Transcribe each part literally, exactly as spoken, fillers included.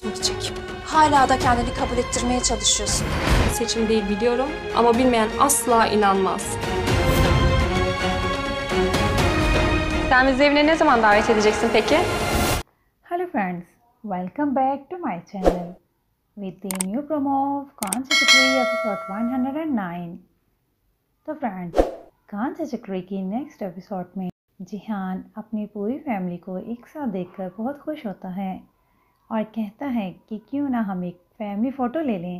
Çek. Hala da kendini kabul ettirmeye çalışıyorsun. Seçim değil biliyorum ama bilmeyen asla inanmaz. Sen bizi evine ne zaman davet edeceksin peki? Hello friends, welcome back to my channel with the new promo of Khan Chachakri episode one hundred nine. तो friends, कान चचकरी की next episode में जिहान अपनी पूरी family को एक साथ देखकर बहुत खुश होता है और कहता है कि क्यों ना हम एक फैमिली फ़ोटो ले लें।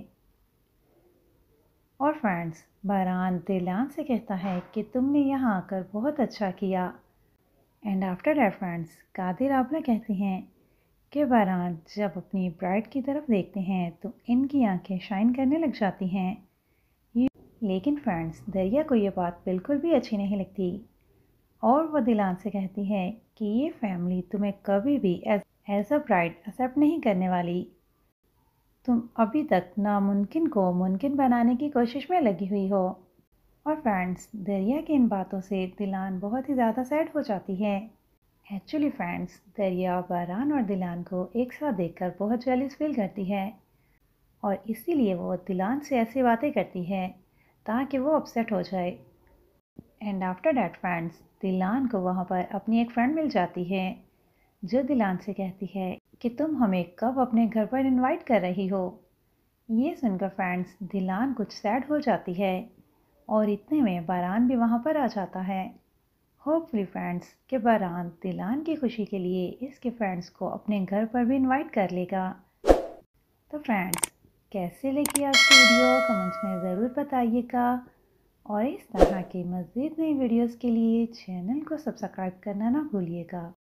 और फ्रेंड्स, बारान दिलान से कहता है कि तुमने यहाँ आकर बहुत अच्छा किया। एंड आफ्टर दैट फ्रेंड्स, कादिर आबला कहती हैं कि बारान जब अपनी ब्राइड की तरफ देखते हैं तो इनकी आंखें शाइन करने लग जाती हैं। लेकिन फ्रेंड्स, दरिया को ये बात बिल्कुल भी अच्छी नहीं लगती और वो दिलान से कहती है कि ये फैमिली तुम्हें कभी भी एज अ ब्राइड एक्सेप्ट नहीं करने वाली। तुम अभी तक नामुमकिन को मुमकिन बनाने की कोशिश में लगी हुई हो। और फ्रेंड्स, दरिया की इन बातों से दिलान बहुत ही ज़्यादा सैड हो जाती है। एक्चुअली फ्रेंड्स, दरिया बारान और दिलान को एक साथ देखकर बहुत जेलस फील करती है और इसीलिए वो दिलान से ऐसी बातें करती है ताकि वो अपसेट हो जाए। एंड आफ्टर डैट फ्रेंड्स, दिलान को वहाँ पर अपनी एक फ्रेंड मिल जाती है जो दिलान से कहती है कि तुम हमें कब अपने घर पर इनवाइट कर रही हो। ये सुनकर फ्रेंड्स, दिलान कुछ सैड हो जाती है और इतने में बारान भी वहाँ पर आ जाता है। होपफुली फ्रेंड्स कि बारान दिलान की खुशी के लिए इसके फ्रेंड्स को अपने घर पर भी इनवाइट कर लेगा। तो फ्रेंड्स, कैसे लगी आज की वीडियो कमेंट्स में ज़रूर बताइएगा और इस तरह के मज़ीद नई वीडियोस के लिए चैनल को सब्सक्राइब करना ना भूलिएगा।